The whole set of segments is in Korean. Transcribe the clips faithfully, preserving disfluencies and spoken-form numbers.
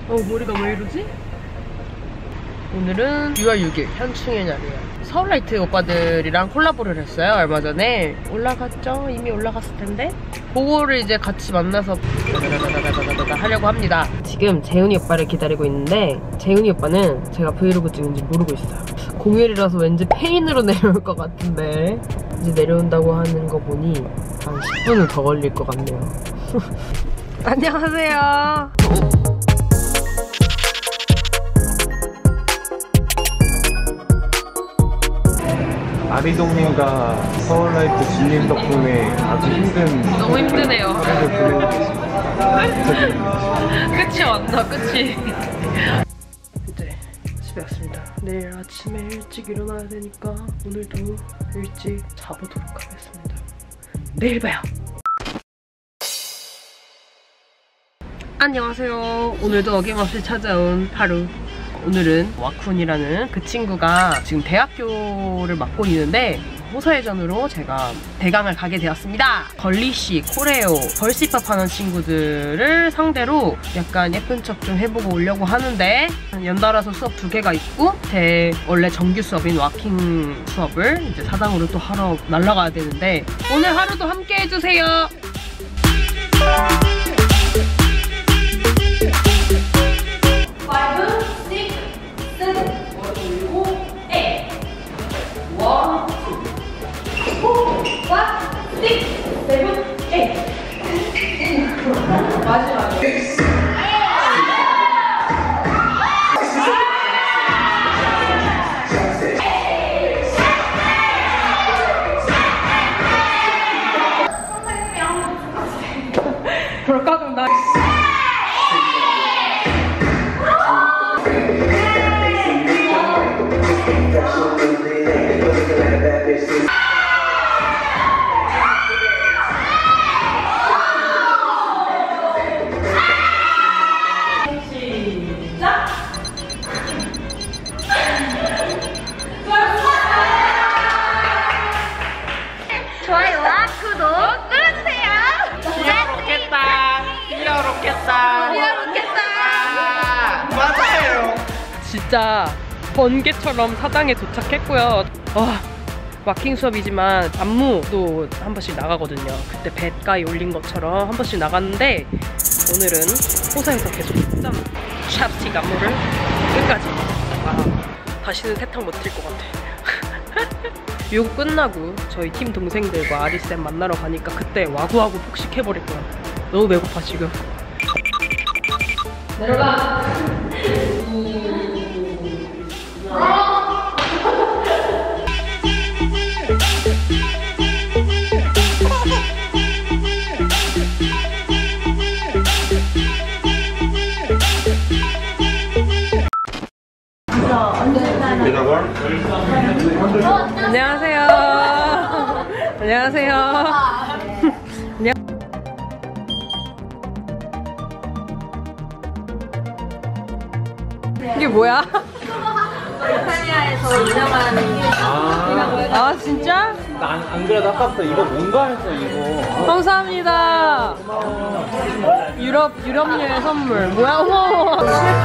어, 머리가 왜 이러지? 오늘은 유월 육일 현충의 날이에요. 서울라이트 오빠들이랑 콜라보를 했어요. 얼마 전에 올라갔죠? 이미 올라갔을 텐데 그거를 이제 같이 만나서 하려고 합니다. 지금 재훈이 오빠를 기다리고 있는데 재훈이 오빠는 제가 브이로그 찍는지 모르고 있어요. 공휴일이라서 왠지 페인으로 내려올 것 같은데 이제 내려온다고 하는 거 보니 한 십 분은 더 걸릴 것 같네요. 안녕하세요. 아리동님과 서울라이트 진님 덕분에 아주 힘든 너무 힘드네요. 하루를 보내고 계십니다. 끝이 왔나 끝이. 이제 집에 왔습니다. 내일 아침에 일찍 일어나야 되니까 오늘도 일찍 자보도록 하겠습니다. 내일 봐요. 안녕하세요. 오늘도 어김없이 찾아온 하루. 오늘은 와쿤이라는 그 친구가 지금 대학교를 맡고 있는데 호서예전으로 제가 대강을 가게 되었습니다. 걸리씨, 코레오, 벌시팝 하는 친구들을 상대로 약간 예쁜 척 좀 해보고 오려고 하는데 연달아서 수업 두 개가 있고 제 원래 정규 수업인 와킹 수업을 이제 사당으로 또 하러 날아가야 되는데 오늘 하루도 함께 해주세요. 마지막에 그럴까 그럼 나 좋아요와 구독 눌러주세요. 귀여롭겠다. 귀여롭겠다. 귀여롭겠다. 아, 맞아요. 진짜 번개처럼 사당에 도착했고요. 와, 와킹 수업이지만 안무도 한 번씩 나가거든요. 그때 뱃가에 올린 것처럼 한 번씩 나갔는데 오늘은 호사에서 계속 짠 샵스틱 안무를 끝까지. 아, 다시는 세탁 못 뛸 것 같아. 이거 끝나고 저희 팀 동생들과 아리쌤 만나러 가니까 그때 와구와구 폭식해버릴 거야. 너무 배고파 지금. 내려가. 안녕하세요. 안녕하세요. 안녕. 이게 뭐야? 이탈리아에서 유명한 아, 아 진짜? 나 안, 안 그래도 아까부터 이거 뭔가 했어 이거. 감사합니다. 유럽 유럽녀의 선물. 뭐야? 어머.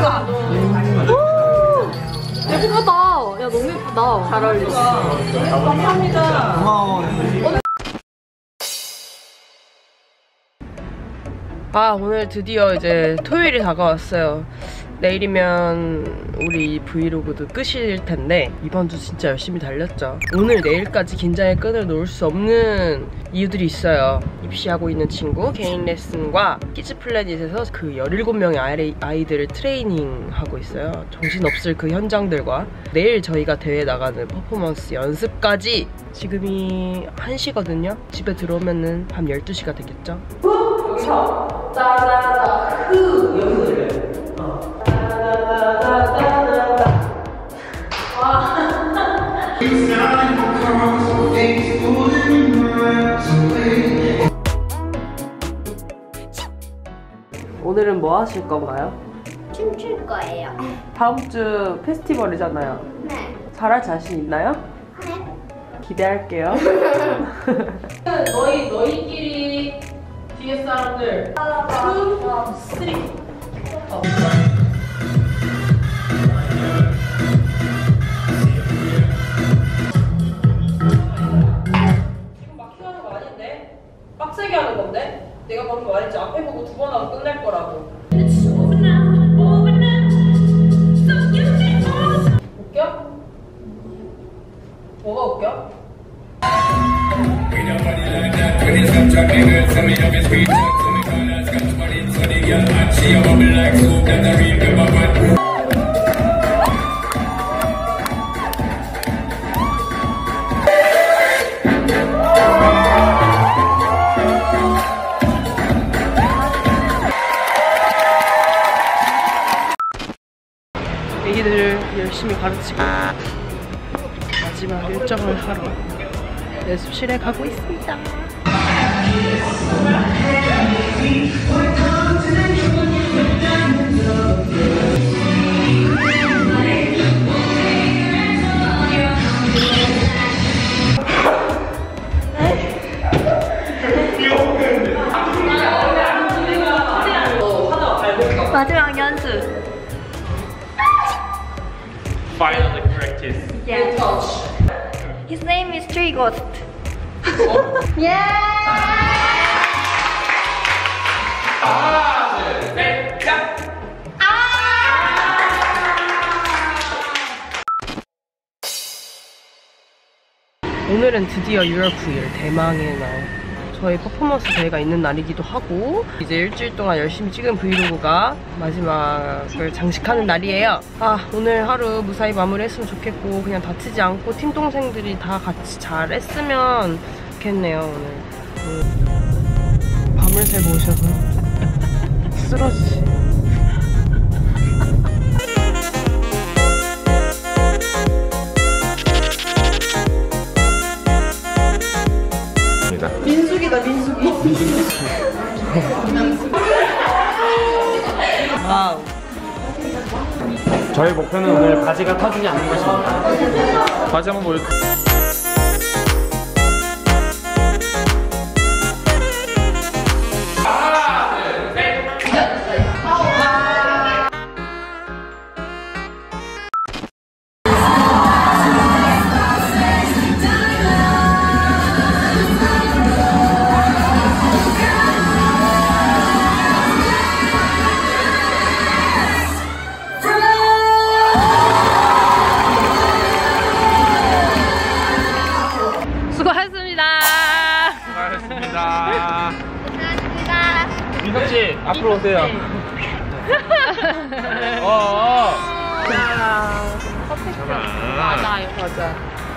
예쁘다. 야 너무 예쁘다. 잘 어울려. 감사합니다. 고마워. 아 오늘 드디어 이제 토요일이 다가왔어요. 내일이면 우리 브이로그도 끝일 텐데 이번 주 진짜 열심히 달렸죠. 오늘 내일까지 긴장의 끈을 놓을 수 없는 이유들이 있어요. 입시하고 있는 친구 개인 레슨과 키즈플래닛에서 그 열일곱 명의 아이, 아이들을 트레이닝하고 있어요. 정신없을 그 현장들과 내일 저희가 대회 나가는 퍼포먼스 연습까지. 지금이 한 시거든요 집에 들어오면은 밤 열두 시가 되겠죠. 여기서 따다다 흐 여기서 들려요. 어. 따다다다다다. 와. 오늘은 뭐 하실 건가요? 춤출 거예요. 다음 주 페스티벌이잖아요. 네. 잘할 자신 있나요? 네. 기대할게요. 너희 너희끼리 뒤에 사람들 투, 쓰리. 빡세게 하는 건데? 내가 방금 말했지 앞에 보고 두 번 하고 끝낼 거라고. 웃겨? 뭐가 웃겨? 애기들을 열심히 가르치고 마지막 일정을 하러 연습실에 가고 있습니다. 마지막 연습. Finally practice. Yes. His name is Tree Ghost. Yeah. 오늘은 드디어 유월 구일 대망의 날. 저희 퍼포먼스 대회가 있는 날이기도 하고 이제 일주일 동안 열심히 찍은 브이로그가 마지막을 장식하는 날이에요. 아, 오늘 하루 무사히 마무리했으면 좋겠고 그냥 다치지 않고 팀 동생들이 다 같이 잘 했으면 좋겠네요. 오늘 음, 밤을 새고 오셔서 쓰러지시. 민숙이다, 민숙이. 와우. 저희 목표는 오늘 바지가 터지지 않는 것입니다. 바지 한번 보여주세요. 민석씨 앞으로 오세요. 어어. 맞아요. 맞아.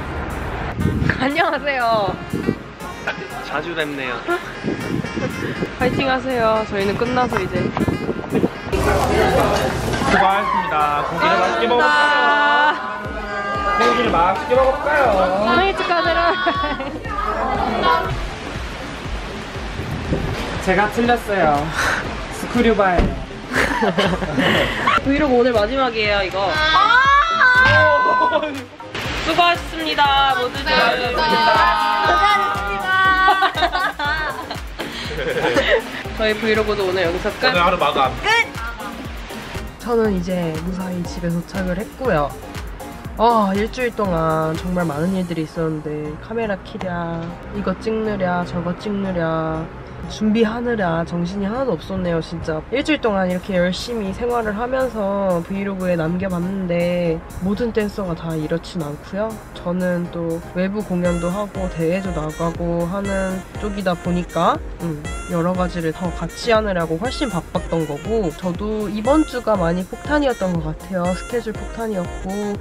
안녕하세요. 자주 뵙네요. 파이팅 하세요. 저희는 끝나서 이제 수고하셨습니다. 고기를 맛있게 먹어볼까요? 고기를 맛있게 먹어볼까요? 생일 축하드려요. 제가 틀렸어요. 스쿠류바예요. 브이로그 오늘 마지막이에요, 이거. 수고하셨습니다. 모두들. 감사합니다. 저희 브이로그도 오늘 여기서 끝. 오늘 하루 마감. 저는 이제 무사히 집에 도착을 했고요. 아, 일주일 동안 정말 많은 일들이 있었는데 카메라 키랴, 이거 찍느랴, 저거 찍느랴, 준비하느라 정신이 하나도 없었네요. 진짜 일주일 동안 이렇게 열심히 생활을 하면서 브이로그에 남겨봤는데 모든 댄서가 다 이렇진 않고요. 저는 또 외부 공연도 하고 대회도 나가고 하는 쪽이다 보니까 음, 여러 가지를 더 같이 하느라고 훨씬 바빴던 거고, 저도 이번 주가 많이 폭탄이었던 것 같아요. 스케줄 폭탄이었고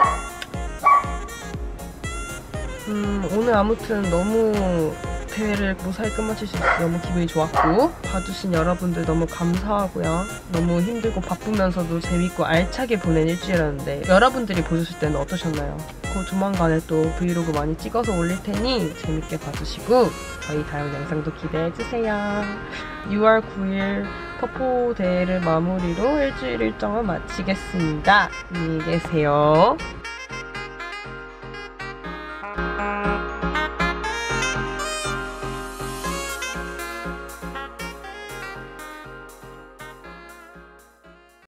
음, 오늘 아무튼 너무 대회를 무사히 끝마칠 수 있어서 너무 기분이 좋았고, 봐주신 여러분들 너무 감사하고요. 너무 힘들고 바쁘면서도 재밌고 알차게 보낸 일주일이었는데 여러분들이 보셨을 때는 어떠셨나요? 그 조만간에 또 브이로그 많이 찍어서 올릴 테니 재밌게 봐주시고 저희 다음 영상도 기대해주세요. 유월 구일 퍼포 대회를 마무리로 일주일 일정을 마치겠습니다. 안녕히 계세요.